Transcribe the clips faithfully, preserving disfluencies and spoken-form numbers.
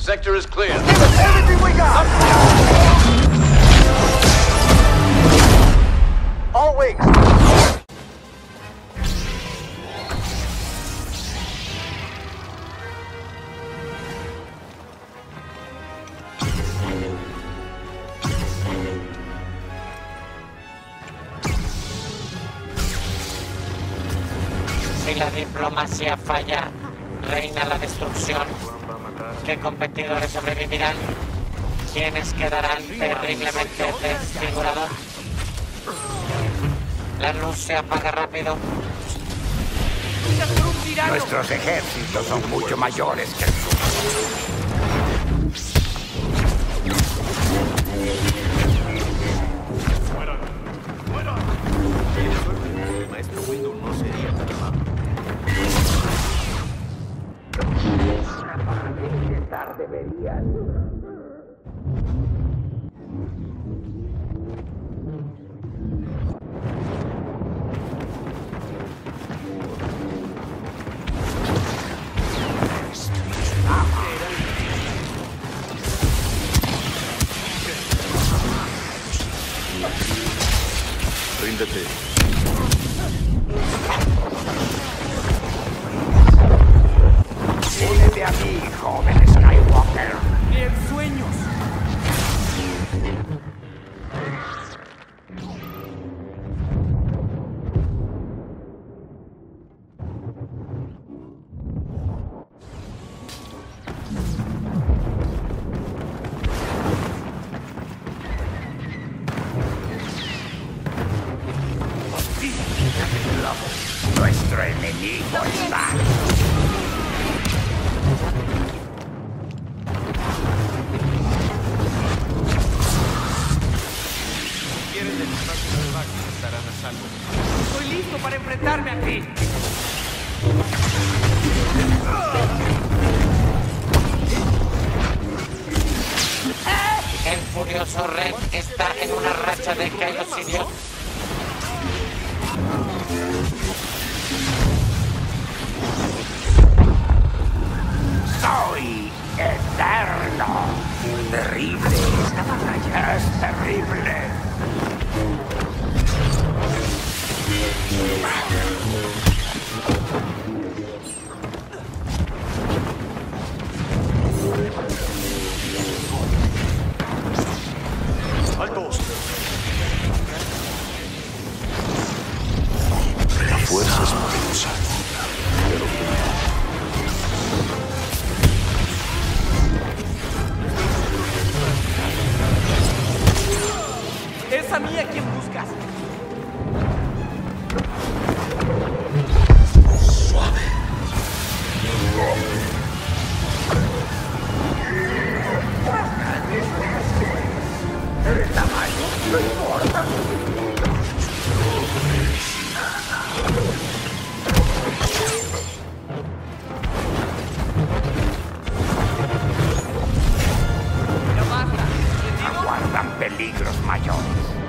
sector is clear. Give us everything we got! All wings! Si la diplomacia falla, reina la destrucción. ¿Qué competidores sobrevivirán? ¿Quiénes quedarán terriblemente desfigurados? La luz se apaga rápido. Nuestros ejércitos son mucho mayores que el suyo. El maestro Windu no sería tan amable. Intentar deberían. Ríndete. Únete a mí, joven Skywalker. ¡En sueños! Nuestro enemigo está. Quieren del espacio salvaje, estarán a salvo. Estoy listo para enfrentarme a ti. El furioso Red está en una racha de genocidio. Soy eterno. Terrible. Esta batalla es terrible. ¡Altos! La fuerza es poderosa. ¿Es a mí a quien buscas? Suave. El tamaño no importa. ¡Ya basta! ¿Entendido? Aguardan peligros mayores.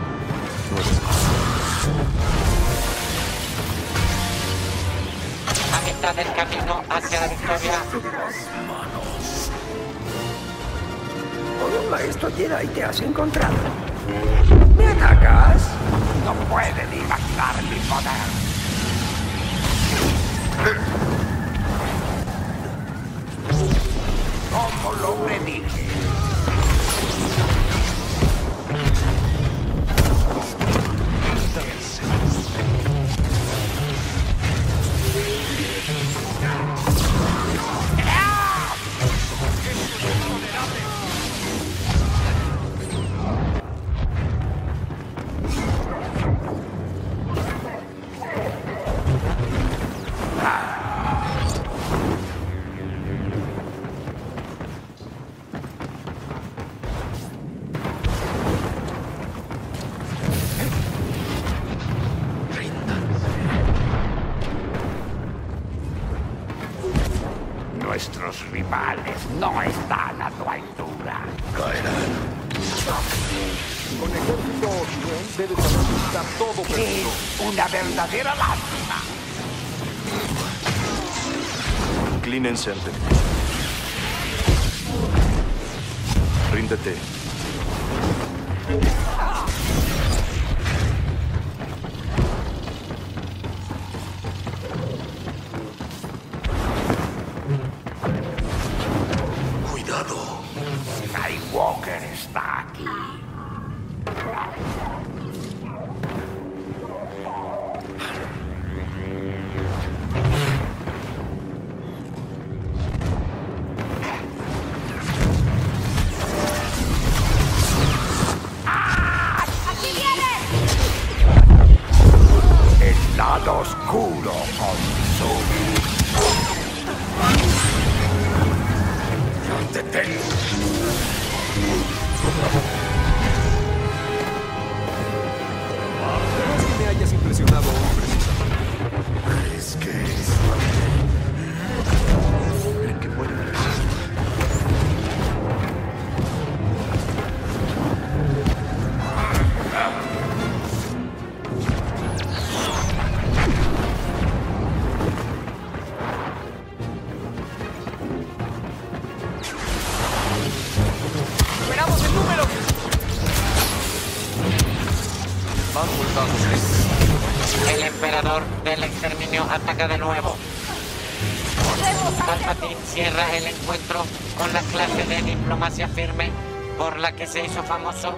A mitad del camino hacia la victoria. Oh, maestro Jedi, te has encontrado. ¿Me atacas? No pueden imaginar mi poder. Como lo predije. Nuestros rivales no están a tu altura. Caerán. Con ejército bien debe saber estar todo perdido. Es una verdadera lástima. Inclínense ante mí. Ríndete. Cuidado. Skywalker está aquí. El lado oscuro consume. Yo te tengo. No es que me hayas impresionado hoy, precisamente. Es que es... ¿Creen que pueden resistir? ¡Esperamos el número! El emperador del exterminio ataca de nuevo. Palpatine cierra el encuentro con la clase de diplomacia firme por la que se hizo famoso.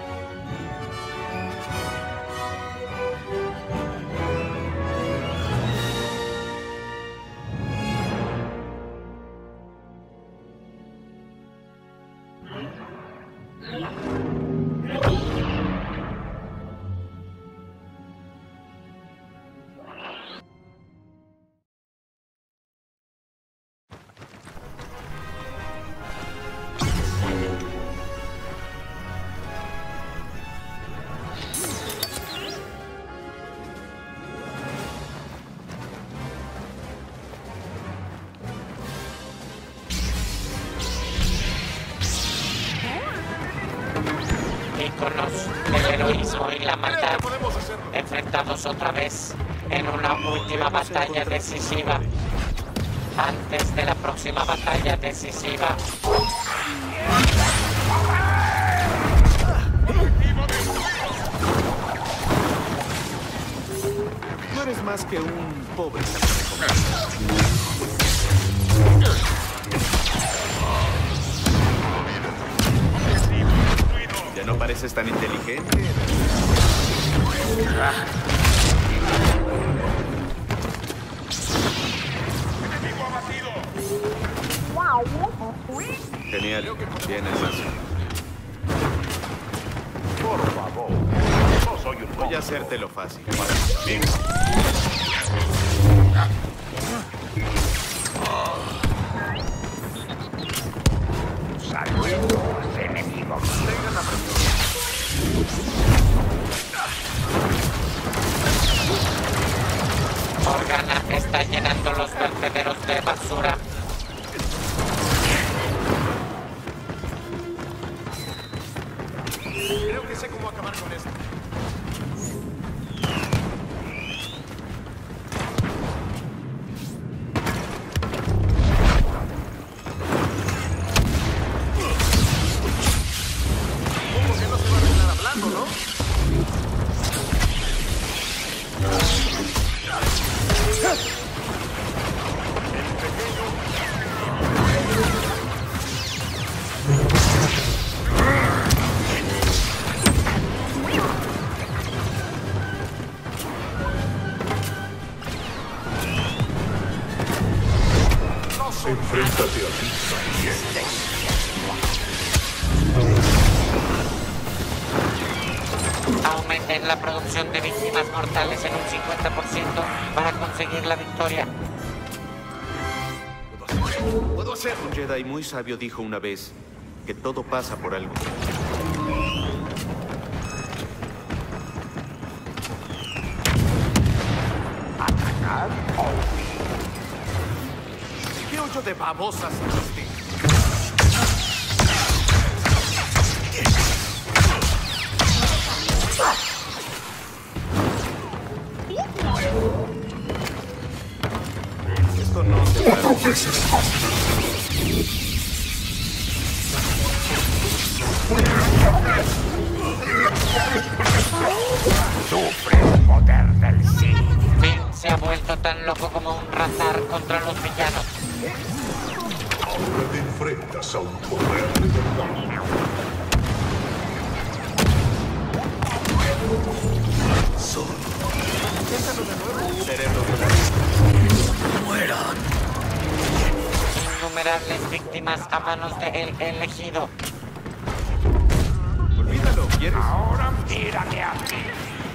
Íconos del heroísmo y la maldad enfrentados otra vez en una última batalla decisiva. Antes de la próxima batalla decisiva. No eres más que un pobre. Ya no pareces tan inteligente. Genial. Bien, Almazo. Por favor. No soy un Voy a hacértelo fácil. Saludos, enemigos. Organa está llenando los vertederos de basura. Creo que sé cómo acabar con esto. Supongo que no se va a arreglar hablando, ¿no? Enfréntate a ti también. Aumenten la producción de víctimas mortales en un cincuenta por ciento para conseguir la victoria. Puedo hacerlo. Un Jedi muy sabio dijo una vez que todo pasa por algo. ¿Atacar o huir? ¿Qué hoyo de babosas hiciste? Esto no se va a ha vuelto tan loco como un razar contra los villanos. Ahora te enfrentas a un poder de verdad. Son Cerebro. mueran. Innumerables víctimas a manos de el elegido. Olvídalo, ¿quieres? Ahora mírame a mí.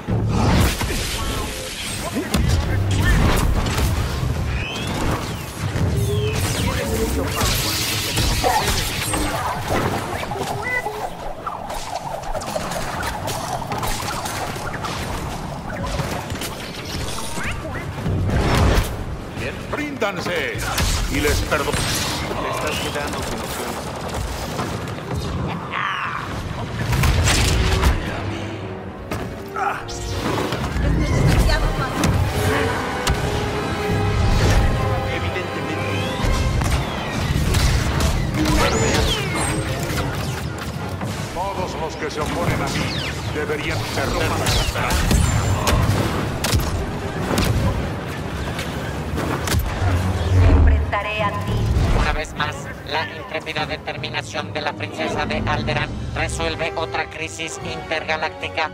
Ríndanse y les perdono. Te estás quedando sin opciones. Es demasiado fácil. Evidentemente. Todos los que se oponen a mí deberían ser derrotados. Me enfrentaré a ti. Una vez más, la intrépida determinación de la princesa de Alderaan resuelve otra crisis intergaláctica.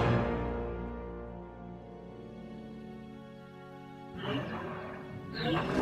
Thank you.